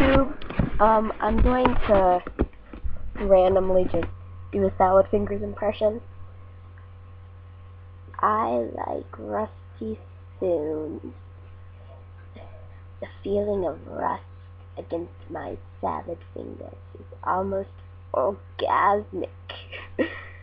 YouTube. I'm going to randomly just do a Salad Fingers impression. I like Rusty Spoons. The feeling of rust against my salad fingers is almost orgasmic.